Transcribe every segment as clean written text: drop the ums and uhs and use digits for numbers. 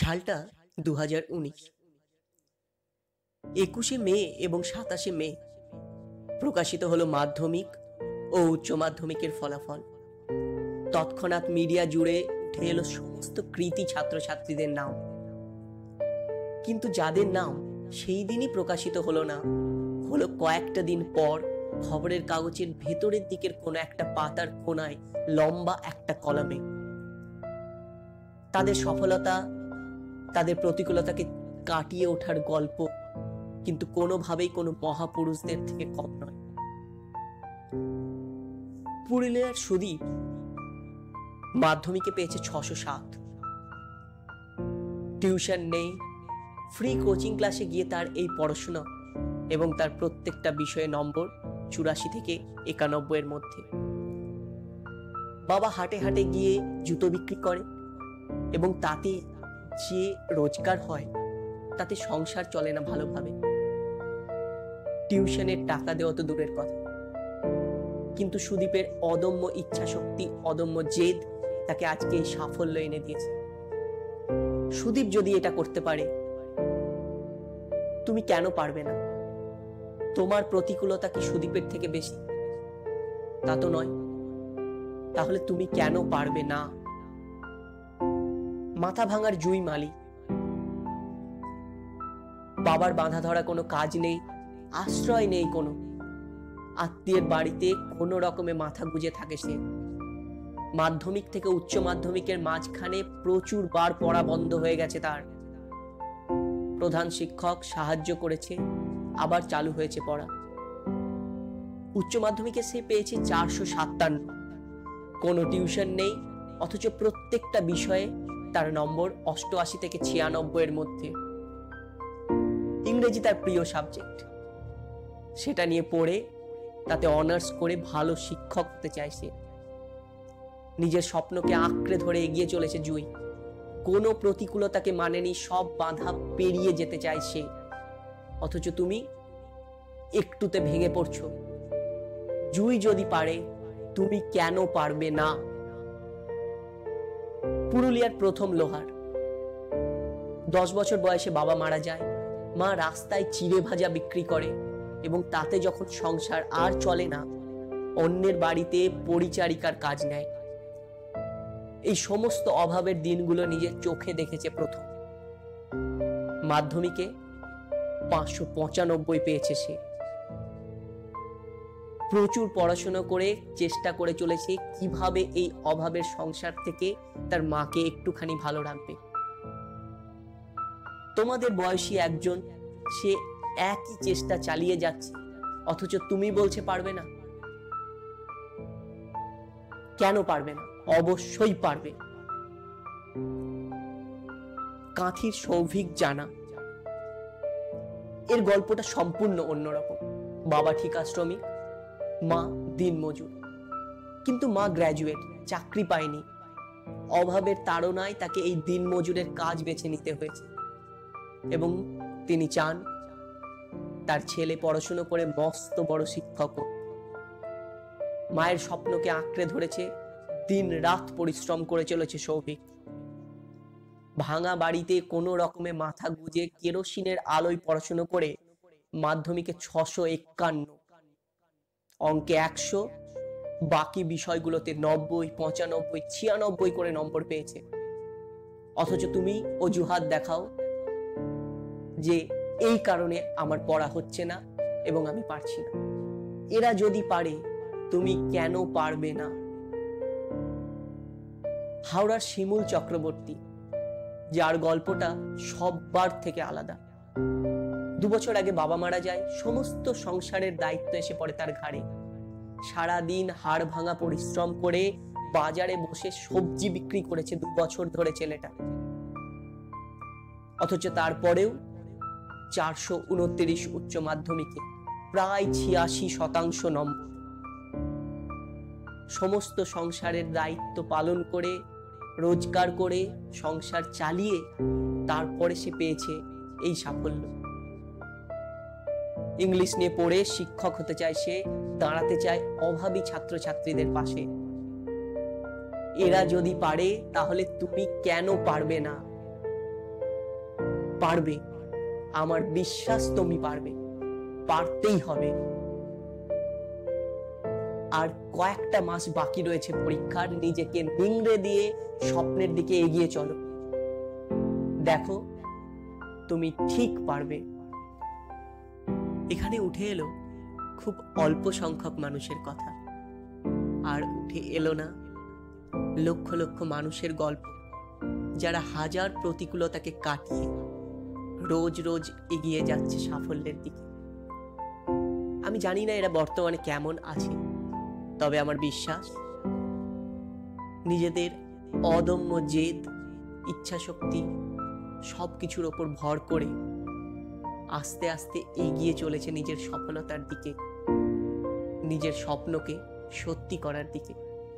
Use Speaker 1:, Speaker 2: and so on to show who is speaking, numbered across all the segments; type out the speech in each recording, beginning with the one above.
Speaker 1: সালটা 2019। 21শে মে এবং 27শে মে প্রকাশিত হলো মাধ্যমিক ও উচ্চ মাধ্যমিকের ফলাফল। তৎক্ষণাৎ মিডিয়া জুড়ে উঠে এলো সমস্ত কৃতী ছাত্রছাত্রীদের নাম, কিন্তু যাদের নাম সেই দিনই প্রকাশিত হলো না, হলো কয়েকটা দিন পর খবরের কাগজের ভেতরের দিকের কোনো একটা পাতার কোনায় লম্বা একটা কলামে। তাদের সফলতা, তাদের প্রতিকূলতাকে কাটিয়ে ওঠার গল্প, কিন্তু কোনোভাবেই কোনো মহাপুরুষদের থেকে কম নয়। পুরুলিয়ার সুদীপ মাধ্যমিকে পেয়েছে 607। টিউশন নেই, ফ্রি কোচিং ক্লাসে গিয়ে তার এই পড়াশোনা এবং তার প্রত্যেকটা বিষয়ে নম্বর 84 থেকে 91 এর মধ্যে। বাবা হাটে হাটে গিয়ে জুতো বিক্রি করে এবং তাতে যে রোজগার হয় তাতে সংসার চলে না ভালোভাবে। টিউশনের টাকা দেওয়া তো দূরের কথা, কিন্তু সুদীপের অদম্য ইচ্ছা শক্তি, অদম্য জেদ তাকে আজকে এই সাফল্য এনে দিয়েছে। সুদীপ যদি এটা করতে পারে, তুমি কেন পারবে না? তোমার প্রতিকূলতা কি সুদীপের থেকে বেশি? তা তো নয়। তাহলে তুমি কেন পারবে না? মাথা ভাঙার জুই মালি। বাবার বাঁধা ধরা কোনো কাজ নেই, আশ্রয় নেই কোনো। আত্মীয়ের বাড়িতে কোনো রকমে মাথা গুঁজে থাকে সে। মাধ্যমিক থেকে উচ্চ মাধ্যমিকের মাঝখানে প্রচুর বার পড়া বন্ধ হয়ে গেছে তার। প্রধান শিক্ষক সাহায্য করেছে, আবার চালু হয়েছে পড়া। উচ্চ মাধ্যমিকে সে পেয়েছে 457। কোনো টিউশন নেই, অথচ প্রত্যেকটা বিষয়ে তার নম্বর 88 থেকে 96 এর মধ্যে। ইংরেজি তার প্রিয় সাবজেক্ট, সেটা নিয়ে পড়ে তাতে অনার্স করে ভালো শিক্ষক হতে চাইছে। নিজের স্বপ্নকে আঁকড়ে ধরে এগিয়ে চলেছে জুই। কোনো প্রতিকূলতাকে মানেনি, সব বাধা পেরিয়ে যেতে চাইছে। অথচ তুমি একটুতে ভেঙে পড়ছো। জুই যদি পারে, তুমি কেন পারবে না? পুরুলিয়ার প্রথম লোহার। 10 বছর বয়সে বাবা মারা যায়। মা রাস্তায় চিড়ে ভাজা বিক্রি করে এবং তাতে যখন সংসার আর চলে না, অন্যের বাড়িতে পরিচারিকার কাজ নেয়। এই সমস্ত অভাবের দিনগুলো নিজের চোখে দেখেছে প্রথম। মাধ্যমিকে 595 পেয়েছে সে। প্রচুর পড়াশোনা করে চেষ্টা করে চলেছে কিভাবে এই অভাবের সংসার থেকে তার মাকে একটুখানি ভালো রাখবে। তোমাদের বয়সী একজন, সে একই চেষ্টা চালিয়ে যাচ্ছে, অথচ তুমি বলছে পারবে না। কেন পারবে না? অবশ্যই পারবে। কাঁথির সৌভিক জানা, এর গল্পটা সম্পূর্ণ অন্যরকম। বাবা ঠিকা শ্রমিক, মা দিনমজুর, কিন্তু মা গ্র্যাজুয়েট, চাকরি পায়নি। অভাবের তাড়নায় তাকে এই দিনমজুরের কাজ বেছে নিতে হয়েছে এবং তিনি চান তার ছেলে পড়াশোনা করে মস্ত বড় শিক্ষক হোক। মায়ের স্বপ্নকে আঁকড়ে ধরেছে, দিন রাত পরিশ্রম করে চলেছে সৌভিক। ভাঙা বাড়িতে কোনো রকমে মাথা গুঁজে কেরোসিনের আলোয় পড়াশোনা করে মাধ্যমিকে 651, অঙ্কে 100, বাকি বিষয়গুলোতে 90, 95, 96 করে নম্বর পেয়েছে। অথচ তুমি অজুহাত দেখাও যে এই কারণে আমার পড়া হচ্ছে না এবং আমি পারছি না। এরা যদি পারে, তুমি কেন পারবে না? হাওড়ার শিমুল চক্রবর্তী, যার গল্পটা সববার থেকে আলাদা। 2 বছর আগে বাবা মারা যায়, সমস্ত সংসারের দায়িত্ব এসে পড়ে তার ঘাড়ে। সারাদিন হাড় ভাঙা পরিশ্রম করে বাজারে বসে সবজি বিক্রি করেছে 2 বছর ধরে ছেলেটা। অথচ তারপরেও 429 উচ্চ মাধ্যমিকে প্রায় 86% নম্বর। সমস্ত সংসারের দায়িত্ব পালন করে, রোজগার করে, সংসার চালিয়ে তারপরে সে পেয়েছে এই সাফল্য। ইংলিশ নিয়ে পড়ে শিক্ষক হতে চায় সে, দাঁড়াতে চায় অভাবী ছাত্রছাত্রীদের পাশে। এরা যদি পারে, তাহলে তুমি কেন পারবে না? পারবে, আমার বিশ্বাস তুমি পারবে, পারতেই হবে। আর কয়েকটা মাস বাকি রয়েছে পরীক্ষার, নিজেকে নিংড়ে দিয়ে স্বপ্নের দিকে এগিয়ে চলো। দেখো তুমি ঠিক পারবে। এখানে উঠে এলো খুব অল্প সংখ্যক মানুষের কথা, আর উঠে এলো না লক্ষ লক্ষ মানুষের গল্প, যারা হাজার প্রতিকূলতাকে কাটিয়ে রোজ রোজ এগিয়ে যাচ্ছে সাফল্যের দিকে। আমি জানি না এরা বর্তমানে কেমন আছে, তবে আমার বিশ্বাস নিজেদের অদম্য জেদ, ইচ্ছাশক্তি সবকিছুর ওপর ভর করে আস্তে আস্তে এগিয়ে চলেছে নিজের সফলতার দিকে, নিজের স্বপ্নকে সত্যি করার দিকে।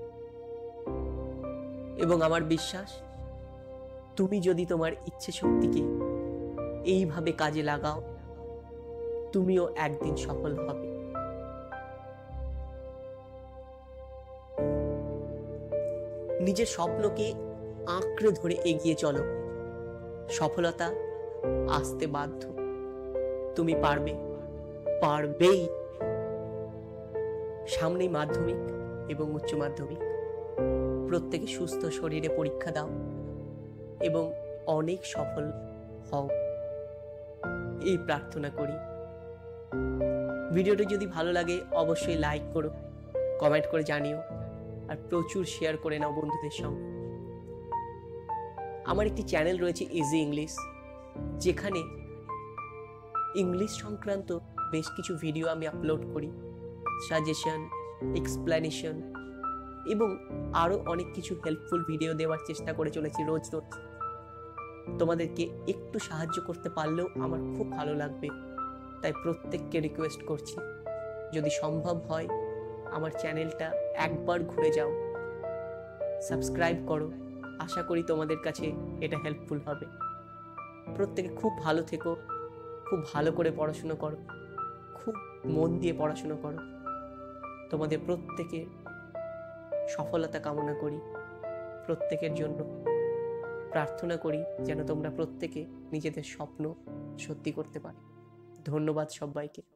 Speaker 1: এবং আমার বিশ্বাস তুমি যদি তোমার ইচ্ছে শক্তিকে এইভাবে কাজে লাগাও, তুমিও একদিন সফল হবে। নিজের স্বপ্নকে আঁকড়ে ধরে এগিয়ে চলো, সফলতা আসতে বাধ্য। তুমি পারবে, পারবেই। সামনেই মাধ্যমিক এবং উচ্চ মাধ্যমিক, প্রত্যেকে সুস্থ শরীরে পরীক্ষা দাও এবং অনেক সফল হও, এই প্রার্থনা করি। ভিডিওটি যদি ভালো লাগে অবশ্যই লাইক করো, কমেন্ট করে জানিও, আর প্রচুর শেয়ার করে নাও বন্ধুদের সঙ্গে। আমার একটি চ্যানেল রয়েছে ইজি ইংলিশ, যেখানে ইংলিশ সংক্রান্ত বেশ কিছু ভিডিও আমি আপলোড করি, সাজেশন, এক্সপ্লেনেশন এবং আরো অনেক কিছু হেল্পফুল ভিডিও দেওয়ার চেষ্টা করে চলেছি রোজ রোজ। তোমাদেরকে একটু সাহায্য করতে পারলেও আমার খুব ভালো লাগবে, তাই প্রত্যেককে রিকোয়েস্ট করছি, যদি সম্ভব হয় আমার চ্যানেলটা একবার ঘুরে যাও, সাবস্ক্রাইব করো। আশা করি তোমাদের কাছে এটা হেল্পফুল হবে। প্রত্যেকে খুব ভালো থেকো, খুব ভালো করে পড়াশোনা করো, খুব মন দিয়ে পড়াশোনা করো। তোমাদের প্রত্যেকের সফলতা কামনা করি, প্রত্যেকের জন্য প্রার্থনা করি যেন তোমরা প্রত্যেকে নিজেদের স্বপ্ন সত্যি করতে পারো। ধন্যবাদ সবাইকে।